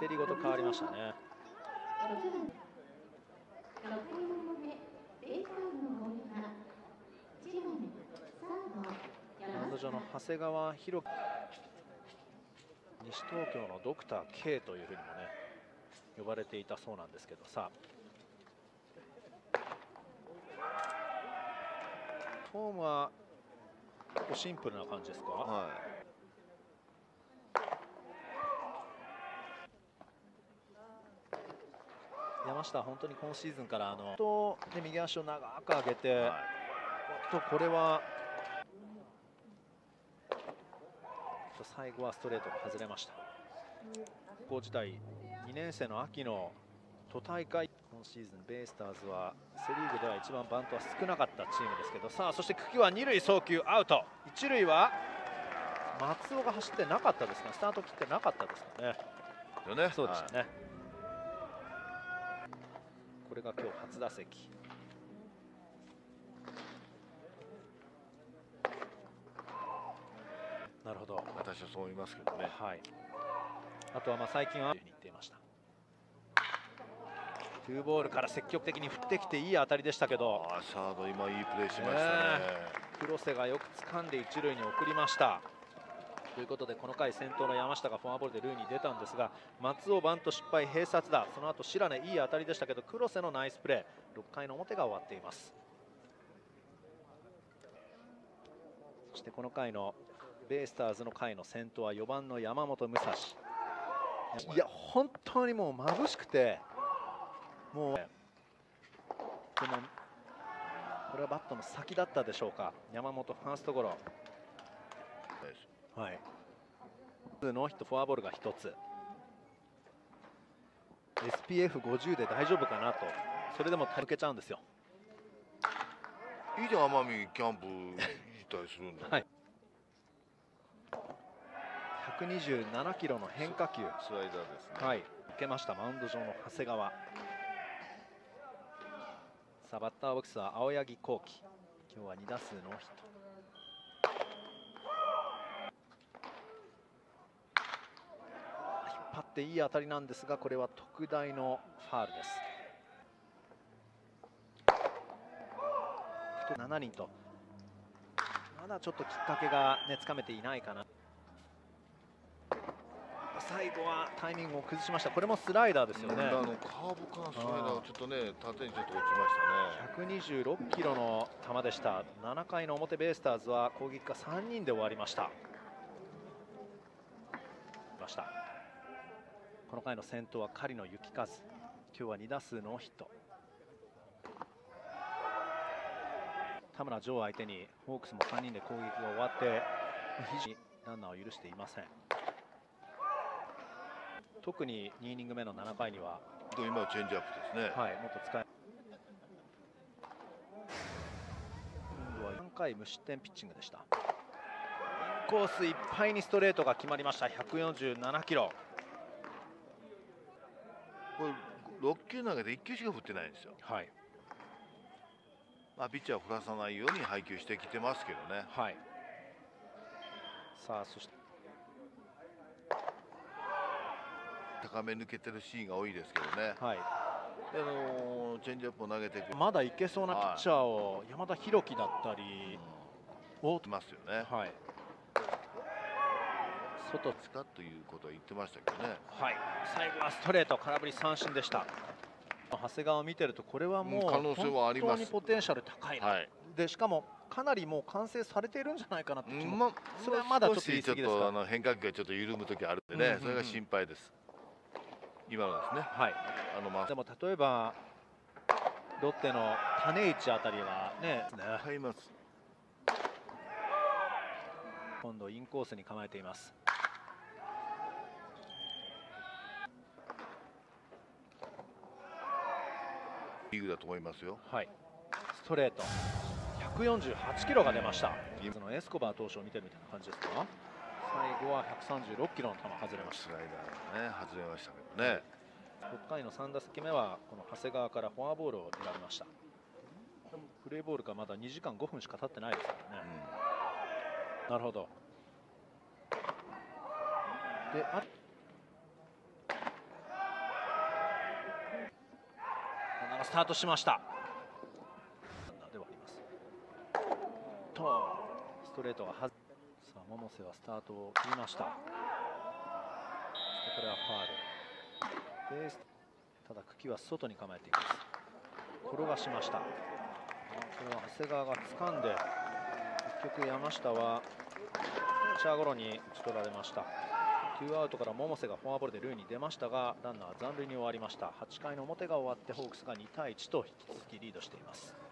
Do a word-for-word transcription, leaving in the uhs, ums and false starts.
テリごと変わりましたね。マウンド上の長谷川博西東京のドクター K というふうにもね呼ばれていたそうなんですけど、さあフォームはシンプルな感じですか。はい、山下は本当に今シーズンからあのと、ね、右足を長く上げて、はい、とこれは最後はストレートが外れました。高校時代にねん生の秋の都大会、今シーズンベイスターズはセ・リーグでは一番バントは少なかったチームですけど、さあそして久喜はに塁送球アウト、一塁は松尾が走ってなかったですか、スタート切ってなかったですかね。よね、そうでしたね。はい、これが今日初打席。なるほど、 私はそう思いますけどね。 はい、あとはまあ最近は言っていました。ツーボールから積極的に振ってきていい当たりでしたけど、 あサード今いいプレーしましたね。 黒瀬がよく掴んで一塁に送りました。ということでこの回先頭の山下がフォアボールで塁に出たんですが、松尾バント失敗併殺打、その後白根いい当たりでしたけど黒瀬のナイスプレー、ろっかいの表が終わっています。そしてこの回のベイスターズの回の先頭はよばんの山本武蔵。いや本当にもう眩しくて、もうでもこれはバットの先だったでしょうか。山本ファーストゴロ、はい、ノーヒットフォアボールがひとつ、 エスピーエフごじゅう で大丈夫かなと、それでも抜けちゃうんですよ。 いいじゃん、奄美キャンプ行ったりするんだ、ね。はい、 ひゃくにじゅうななキロの変化球、 スライダーですね。 はい、受けましたマウンド上の長谷川。さあバッターボックスは青柳晃輝、今日はに打数ノーヒット。引っ張っていい当たりなんですが、これは特大のファウルです。しちにんとまだちょっときっかけがねつかめていないかな。最後はタイミングを崩しました。これもスライダーですよね。 あのカーブかスライダー、ちょっとね縦にちょっと落ちましたね。 ひゃくにじゅうろっキロの球でした。ななかいの表ベイスターズは攻撃がさんにんで終わりました。ましたこの回の先頭は狩野幸和、今日はに打数ノーヒット。田村ジョー相手にホークスもさんにんで攻撃が終わって非常にランナーを許していません。特ににイニング目のななかいには今はチェンジアップですね。 はい、もっと使え今度はよんかい無失点ピッチングでした。インコースいっぱいにストレートが決まりました。ひゃくよんじゅうななキロ。 これろっきゅう投げていっきゅうしか振ってないんですよ。 はい、 まあピッチャーを振らさないように配球してきてますけどね。 はい、さあそして高め抜けてるシーンが多いですけどね。 はい、 あのー、チェンジアップを投げていく、 まだいけそうなピッチャーを山田裕貴だったりを打ますよね。 はい、 外使うということは言ってましたけどね。 はい、最後はストレート空振り三振でした。長谷川を見てるとこれはもう可能性はあります。 本当にポテンシャル高いな、はい、でしかもかなりもう完成されているんじゃないかなって気も、ま、それはまだちょっと言い過ぎですか。 あの変化球がちょっと緩む時あるんでね、それが心配です。今のですね。はい。あのまあでも例えばロッテの種市あたりはね、 買います。 今度インコースに構えています。 リーグだと思いますよ。 はい。ストレートひゃくよんじゅうはちキロが出ました。そのエスコバー投手を見てるみたいな感じですか。最後はひゃくさんじゅうろっキロの球外れました。 スライダーがね外れましたけどね。 ろっかいのさん打席目はこの長谷川からフォアボールを選びました。プレーボールがまだにじかんごふんしか経ってないですからね。うん、なるほど。であスタートしました。ではありますとストレートがはずさあ百瀬はスタートを切りました。そしてこれはファールベース、ただ茎は外に構えています。転がしました。これは長谷川が掴んで結局山下はピッチャーゴロに打ち取られました。ツーアウトから百瀬がフォアボールで塁に出ましたがランナー残塁に終わりました。はちかいの表が終わってホークスがにたいいちと引き続きリードしています。